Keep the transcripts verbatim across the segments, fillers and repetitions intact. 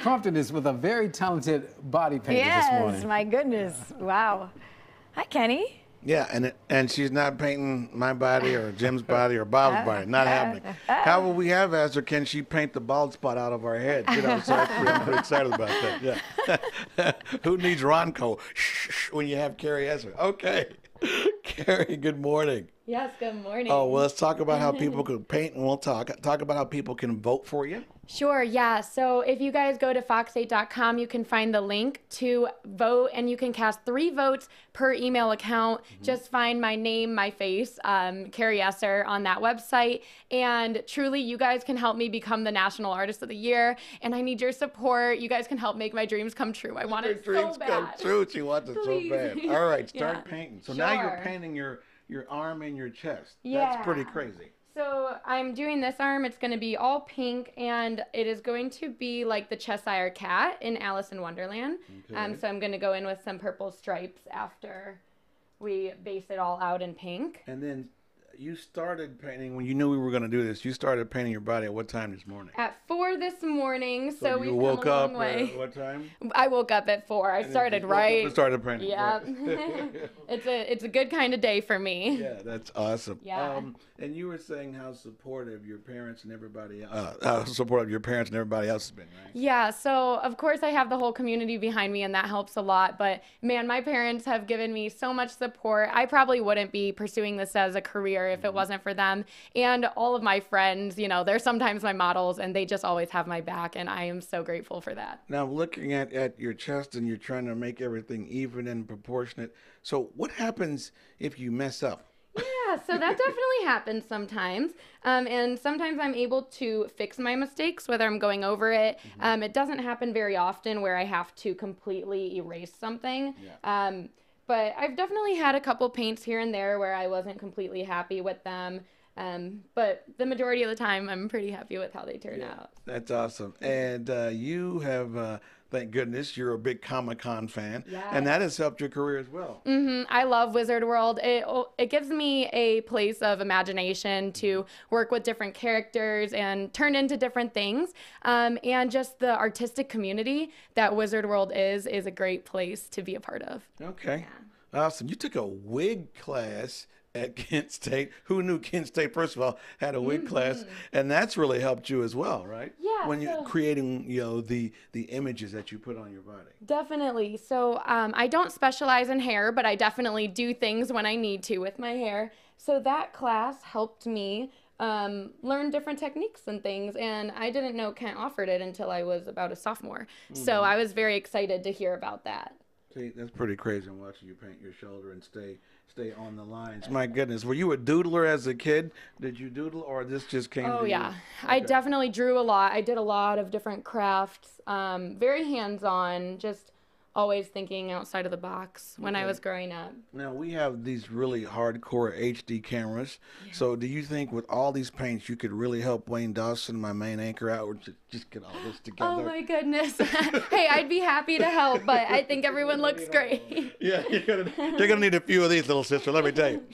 Crumpton is with a very talented body painter yes, this morning. Yes, my goodness. Wow. Hi, Kenny. Yeah, and and she's not painting my body or Jim's body or Bob's body. Not happening. How will we have asked her, can she paint the bald spot out of our head? You know, so I'm pretty, I'm pretty excited about that. Yeah. Who needs Ronco when you have Carrie Esser? Okay. Carrie, good morning. Yes, good morning. Oh, well, let's talk about how people can paint, and we'll talk talk about how people can vote for you. Sure, yeah. So if you guys go to fox eight dot com, you can find the link to vote, and you can cast three votes per email account. Mm-hmm. Just find my name, my face, um, Carrie Esser, on that website. And truly, you guys can help me become the National Artist of the Year, and I need your support. You guys can help make my dreams come true. I want Your it dreams so bad. come true. She wants it Please. so bad. All right, start Yeah. painting. So Sure. now you're painting your, your arm and your chest. Yeah. That's pretty crazy. So I'm doing this arm. It's going to be all pink, and it is going to be like the Cheshire Cat in Alice in Wonderland. Okay. Um, so I'm going to go in with some purple stripes after we base it all out in pink. And then you started painting, when you knew we were going to do this, you started painting your body at what time this morning? At four this morning, so, So we've you woke come a long up way. at what time? I woke up at four. I And then started just woke up right. and started painting. Yeah. Right. it's a it's a good kind of day for me. Yeah, that's awesome. Yeah. Um, and you were saying how supportive your parents and everybody, uh, how supportive your parents and everybody else has been, right? Yeah, so of course I have the whole community behind me, and that helps a lot. But man, my parents have given me so much support. I probably wouldn't be pursuing this as a career if it wasn't for them. And all of my friends, you know, they're sometimes my models, and they just always have my back, and I am so grateful for that. Now, looking at, at your chest, and you're trying to make everything even and proportionate. So what happens if you mess up? Yeah, so that definitely happens sometimes. Um, and sometimes I'm able to fix my mistakes, whether I'm going over it. Mm-hmm. Um, it doesn't happen very often where I have to completely erase something. Yeah. Um, but I've definitely had a couple paints here and there where I wasn't completely happy with them. Um, but the majority of the time, I'm pretty happy with how they turn Yeah, out. that's awesome. And uh, you have, uh, thank goodness, you're a big Comic-Con fan. Yes. And that has helped your career as well. Mm-hmm. I love Wizard World. It, it gives me a place of imagination to work with different characters and turn into different things. Um, and just the artistic community that Wizard World is, is a great place to be a part of. Okay. Yeah. Awesome. You took a wig class at Kent State. Who knew Kent State, first of all, had a wig mm-hmm. class? And that's really helped you as well, right? Yeah. When so you're creating, you know, the, the images that you put on your body. Definitely. So um, I don't specialize in hair, but I definitely do things when I need to with my hair. So that class helped me um, learn different techniques and things. And I didn't know Kent offered it until I was about a sophomore. Mm-hmm. So I was very excited to hear about that. See, that's pretty crazy. I'm watching you paint your shoulder and stay stay on the lines. My goodness, were you a doodler as a kid? Did you doodle, or this just came oh, to yeah. you? I Okay. definitely drew a lot. I did a lot of different crafts, um, very hands-on, just always thinking outside of the box when Okay. I was growing up. Now, we have these really hardcore H D cameras. Yeah. So do you think with all these paints, you could really help Wayne Dawson, my main anchor, out, or just, just get all this together? Oh, my goodness. Hey, I'd be happy to help, but I think everyone looks great. Yeah, you're gonna, you're gonna need a few of these, little sister, let me tell you.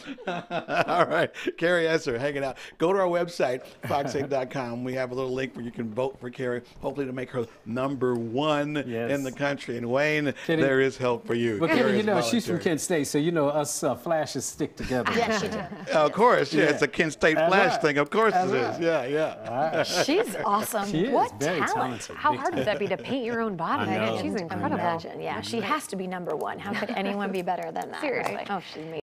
All right, Carrie Esser hanging out. Go to our website, fox eight dot com. We have a little link where you can vote for Carrie, hopefully to make her number one Yes. in the country. And Wayne, Kenny, there is help for you. But Kenny, Carrie you is know, she's from voluntary. Kent State, so you know us uh, flashes stick together. Yes, she did. Of course, yeah, Yeah. it's a Kent State That's Flash right. thing. Of course That's it is. right. Yeah, yeah. She's awesome. She is what very talent. talented, How big hard time. would that be to paint your own body? I know. She's I incredible. know. Imagine, yeah. She has to be number one. How could anyone be better than that? Seriously. Right? Oh, she's amazing.